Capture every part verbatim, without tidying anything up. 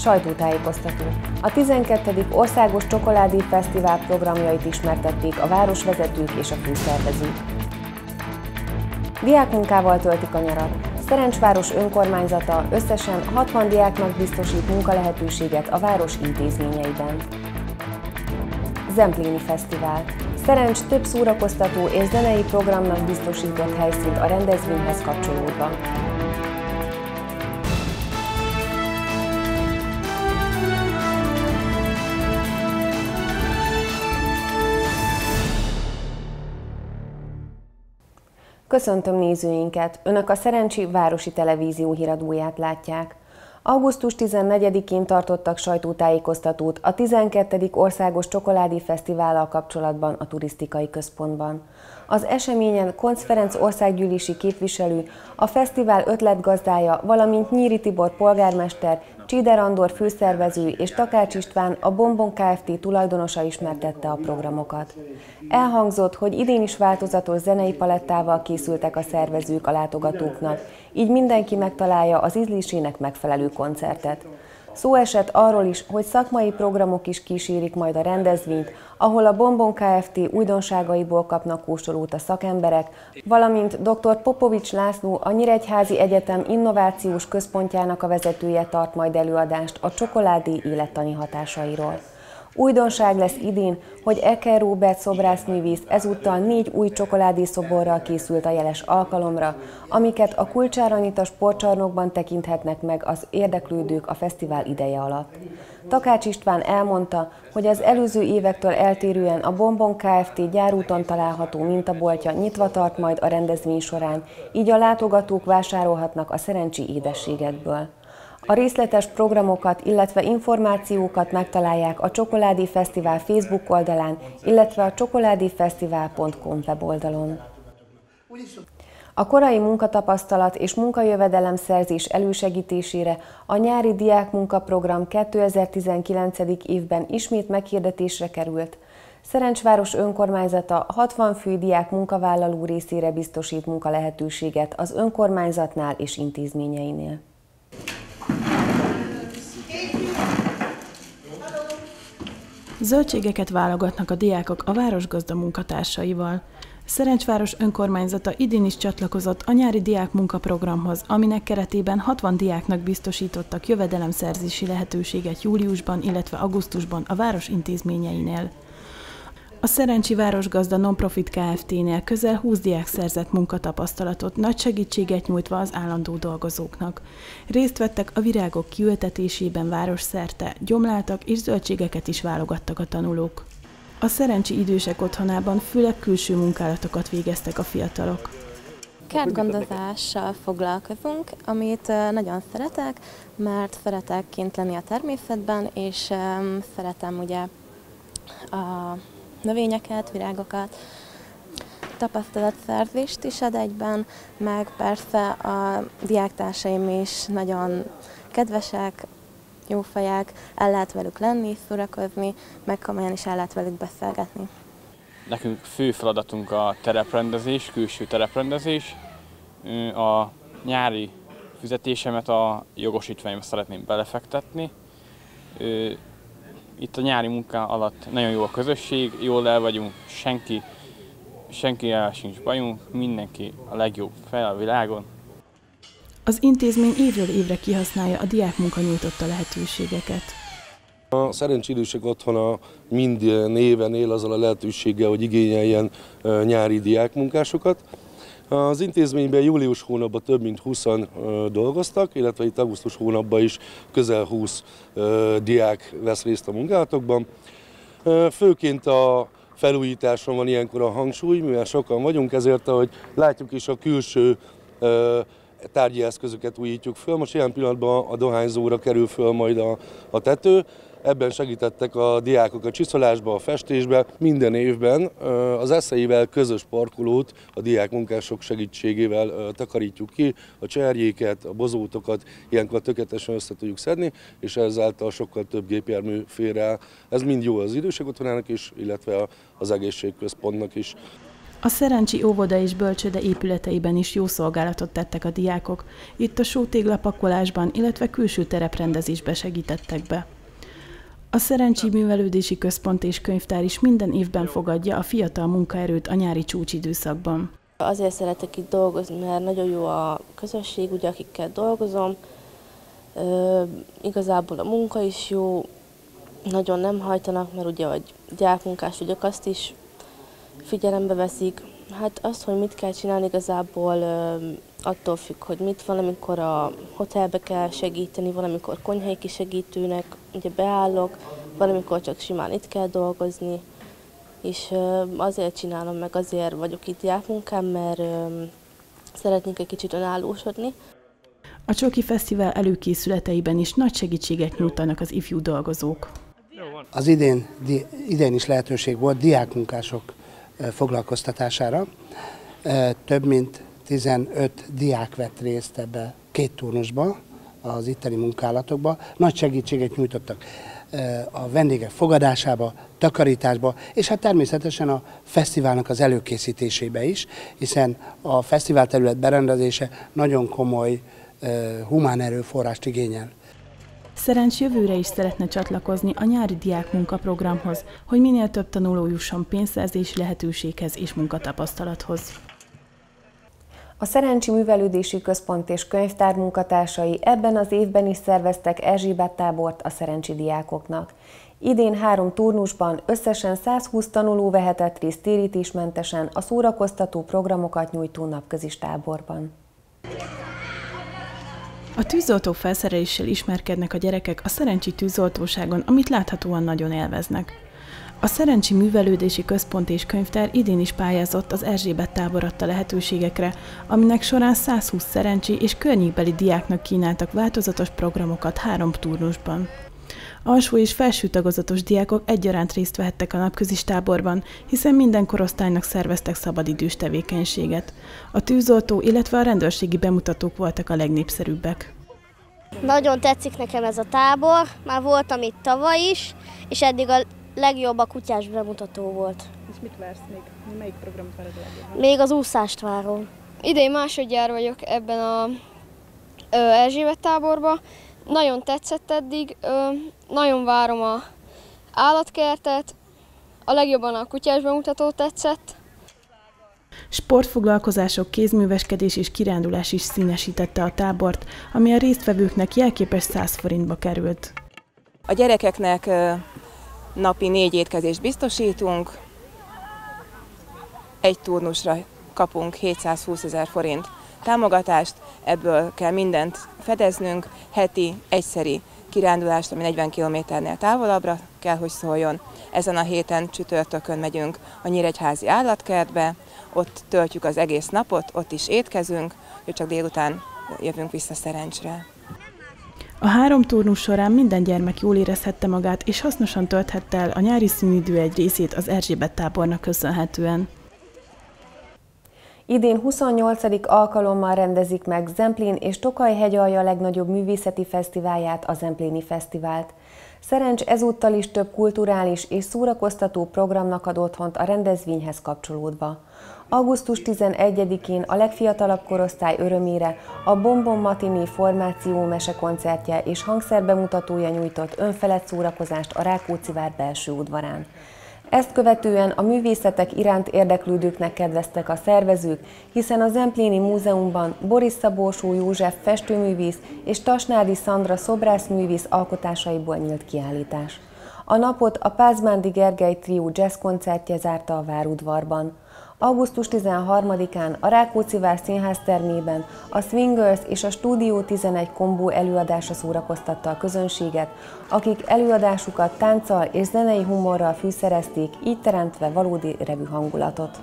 Sajtótájékoztató. A tizenkettedik Országos Csokoládé Fesztivál programjait ismertették a városvezetők és a főszervezők. Diákmunkával töltik a nyarat. Szerencsváros önkormányzata összesen hatvan diáknak biztosít munkalehetőséget a város intézményeiben. Zempléni Fesztivál. Szerencs több szórakoztató és zenei programnak biztosított helyszínt a rendezvényhez kapcsolódva. Köszöntöm nézőinket! Önök a Szerencsi Városi Televízió híradóját látják. augusztus tizennegyedikén tartottak sajtótájékoztatót a tizenkettedik Országos Csokoládé Fesztivállal kapcsolatban a turisztikai központban. Az eseményen Koncz Ferenc országgyűlési képviselő, a fesztivál ötletgazdája, valamint Nyíri Tibor polgármester, Csider Andor főszervező és Takács István, a Bonbon Kft. Tulajdonosa ismertette a programokat. Elhangzott, hogy idén is változatos zenei palettával készültek a szervezők a látogatóknak, így mindenki megtalálja az ízlésének megfelelő koncertet. Szó esett arról is, hogy szakmai programok is kísérik majd a rendezvényt, ahol a Bonbon Kft. Újdonságaiból kapnak kóstolót a szakemberek, valamint doktor Popovics László, a Nyíregyházi Egyetem Innovációs Központjának a vezetője tart majd előadást a csokoládé élettani hatásairól. Újdonság lesz idén, hogy Eker Róbert szobrászművész ezúttal négy új csokoládészoborral készült a jeles alkalomra, amiket a Kulcsár Anita sportcsarnokban tekinthetnek meg az érdeklődők a fesztivál ideje alatt. Takács István elmondta, hogy az előző évektől eltérően a Bonbon Kft. Gyárúton található mintaboltja nyitva tart majd a rendezvény során, így a látogatók vásárolhatnak a szerencsi édességekből. A részletes programokat, illetve információkat megtalálják a Csokoládé Fesztivál Facebook oldalán, illetve a csokoládéfesztivál pont com weboldalon. A korai munkatapasztalat és munkajövedelem szerzés elősegítésére a nyári diákmunkaprogram kétezer-tizenkilencedik évben ismét meghirdetésre került. Szerencsváros önkormányzata hatvan fő diák munkavállaló részére biztosít munkalehetőséget az önkormányzatnál és intézményeinél. Zöldségeket válogatnak a diákok a városgazda munkatársaival. Szerencsváros önkormányzata idén is csatlakozott a nyári diák munkaprogramhoz, aminek keretében hatvan diáknak biztosítottak jövedelemszerzési lehetőséget júliusban, illetve augusztusban a város intézményeinél. A Szerencsi Városgazda Nonprofit Kft-nél közel húsz diák szerzett munkatapasztalatot, nagy segítséget nyújtva az állandó dolgozóknak. Részt vettek a virágok kiültetésében városszerte, gyomláltak és zöldségeket is válogattak a tanulók. A Szerencsi Idősek Otthonában főleg külső munkálatokat végeztek a fiatalok. Kertgondozással foglalkozunk, amit nagyon szeretek, mert szeretek kint lenni a természetben, és szeretem ugye a növényeket, virágokat, tapasztalatszerzést is ad egyben, meg persze a diáktársaim is nagyon kedvesek, jófejek, el lehet velük lenni, szórakozni, meg komolyan is el lehet velük beszélgetni. Nekünk fő feladatunk a tereprendezés, külső tereprendezés. A nyári fizetésemet a jogosítványomba szeretném belefektetni. Itt a nyári munka alatt nagyon jó a közösség, jól el vagyunk, senki, senki el sincs bajunk, mindenki a legjobb fel a világon. Az intézmény évről évre kihasználja a diákmunka nyújtotta lehetőségeket. A Szerencsi Idősek Otthona mind néven él azzal a lehetőséggel, hogy igényeljen nyári diákmunkásokat. Az intézményben július hónapban több mint húszan dolgoztak, illetve itt augusztus hónapban is közel húsz diák vesz részt a munkálatokban. Főként a felújításon van ilyenkor a hangsúly, mivel sokan vagyunk, ezért, ahogy látjuk is, a külső tárgyi eszközöket újítjuk föl. Most ilyen pillanatban a dohányzóra kerül föl majd a, a tető. Ebben segítettek a diákok a csiszolásba, a festésbe. Minden évben az eszeivel közös parkolót a diákmunkások segítségével takarítjuk ki, a cserjéket, a bozótokat, ilyenkor tökéletesen össze tudjuk szedni, és ezáltal sokkal több gépjármű fér el. Ez mind jó az idősek otthonának is, illetve az egészségközpontnak is. A Szerencsi óvoda és bölcsőde épületeiben is jó szolgálatot tettek a diákok, itt a sótéglapakolásban, illetve külső tereprendezésbe segítettek be. A Szerencsi Művelődési Központ és Könyvtár is minden évben fogadja a fiatal munkaerőt a nyári csúcsidőszakban. Azért szeretek itt dolgozni, mert nagyon jó a közösség, ugye, akikkel dolgozom. Ö, igazából a munka is jó, nagyon nem hajtanak, mert ugye, hogy gyákmunkás vagyok, azt is figyelembe veszik. Hát azt, hogy mit kell csinálni, igazából ö, attól függ, hogy mit van, amikor a hotelbe kell segíteni, valamikor konyhai kisegítőnek, ugye beállok, valamikor csak simán itt kell dolgozni. És ö, azért csinálom meg, azért vagyok itt gyákmunkám, mert ö, szeretnék egy kicsit önállósodni. A Csoki Fesztivál előkészületeiben is nagy segítséget nyújtanak az ifjú dolgozók. Az idén, idén is lehetőség volt diákmunkások foglalkoztatására. Több mint tizenöt diák vett részt ebbe két turnusba, az itteni munkálatokba. Nagy segítséget nyújtottak a vendégek fogadásába, takarításba, és hát természetesen a fesztiválnak az előkészítésébe is, hiszen a fesztivál terület berendezése nagyon komoly humán erőforrást igényel. Szerencs jövőre is szeretne csatlakozni a nyári diákmunkaprogramhoz, hogy minél több tanuló jusson pénzszerzési lehetőséghez és munkatapasztalathoz. A Szerencsi Művelődési Központ és Könyvtár munkatársai ebben az évben is szerveztek Erzsébet-tábort a szerencsi diákoknak. Idén három turnusban összesen százhúsz tanuló vehetett részt térítésmentesen a szórakoztató programokat nyújtó napközis táborban. A tűzoltó felszereléssel ismerkednek a gyerekek a Szerencsi tűzoltóságon, amit láthatóan nagyon élveznek. A Szerencsi Művelődési Központ és Könyvtár idén is pályázott az Erzsébet-tábor adta lehetőségekre, aminek során százhúsz szerencsi és környékbeli diáknak kínáltak változatos programokat három turnusban. Alsó és felső tagozatos diákok egyaránt részt vehettek a napközis táborban, hiszen minden korosztálynak szerveztek szabadidős tevékenységet. A tűzoltó, illetve a rendőrségi bemutatók voltak a legnépszerűbbek. Nagyon tetszik nekem ez a tábor, már voltam itt tavaly is, és eddig a legjobb a kutyás bemutató volt. És mit vársz még? Melyik programot várod a legjobban? Még az úszást várom. Idén másodjára vagyok ebben a Erzsébet-táborban. Nagyon tetszett eddig, ö, nagyon várom a állatkertet, a legjobban a kutyás bemutató tetszett. Sportfoglalkozások, kézműveskedés és kirándulás is színesítette a tábort, ami a résztvevőknek jelképes száz forintba került. A gyerekeknek napi négy étkezést biztosítunk, egy turnusra kapunk hétszázhúszezer forint támogatást, ebből kell mindent fedeznünk, heti egyszeri kirándulást, ami negyven kilométernél távolabbra kell, hogy szóljon. Ezen a héten csütörtökön megyünk a Nyíregyházi állatkertbe, ott töltjük az egész napot, ott is étkezünk, hogy csak délután jövünk vissza Szerencsre. A három turnus során minden gyermek jól érezhette magát, és hasznosan tölthette el a nyári szünidő egy részét az Erzsébet-tábornak köszönhetően. Idén huszonnyolcadik alkalommal rendezik meg Zemplén és Tokaj-hegyalja legnagyobb művészeti fesztiválját, a Zempléni Fesztivált. Szerencs ezúttal is több kulturális és szórakoztató programnak ad otthont a rendezvényhez kapcsolódva. augusztus tizenegyedikén a legfiatalabb korosztály örömére a Bonbon Matiné formáció mesekoncertje és hangszerbemutatója nyújtott önfelett szórakozást a Rákóczi-vár belső udvarán. Ezt követően a művészetek iránt érdeklődőknek kedveztek a szervezők, hiszen a Zempléni Múzeumban Boris Szabolcsó József festőművész és Tasnádi Szandra szobrászművész alkotásaiból nyílt kiállítás. A napot a Pázmándi Gergely Trió jazz koncertje zárta a várudvarban. augusztus tizenharmadikán a Rákóczi-vár színház termében a Swingers és a Stúdió tizenegy kombó előadása szórakoztatta a közönséget, akik előadásukat tánccal és zenei humorral fűszerezték, így teremtve valódi revű hangulatot.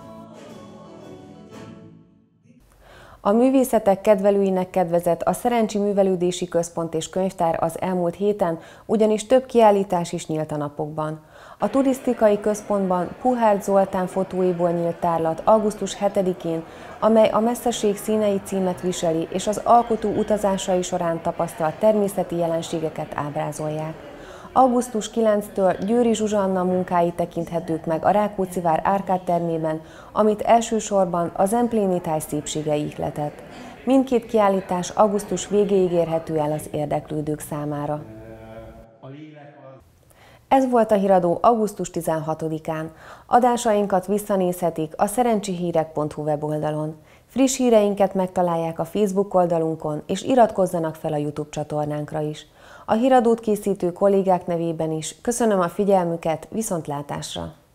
A művészetek kedvelőinek kedvezett a Szerencsi Művelődési Központ és Könyvtár az elmúlt héten, ugyanis több kiállítás is nyílt a napokban. A turisztikai központban Puhárd Zoltán fotóiból nyílt tárlat augusztus hetedikén, amely a Messzeség színei címet viseli, és az alkotó utazásai során tapasztalt természeti jelenségeket ábrázolják. augusztus kilencedikétől Győri Zsuzsanna munkái tekinthetők meg a Rákóczi-vár Árkád termében, amit elsősorban a Zempléni táj szépsége ihletett. Mindkét kiállítás augusztus végéig érhető el az érdeklődők számára. Ez volt a Híradó augusztus tizenhatodikán. Adásainkat visszanézhetik a szerencsihírek pont hu weboldalon. Friss híreinket megtalálják a Facebook oldalunkon, és iratkozzanak fel a YouTube csatornánkra is. A Híradót készítő kollégák nevében is köszönöm a figyelmüket, viszontlátásra!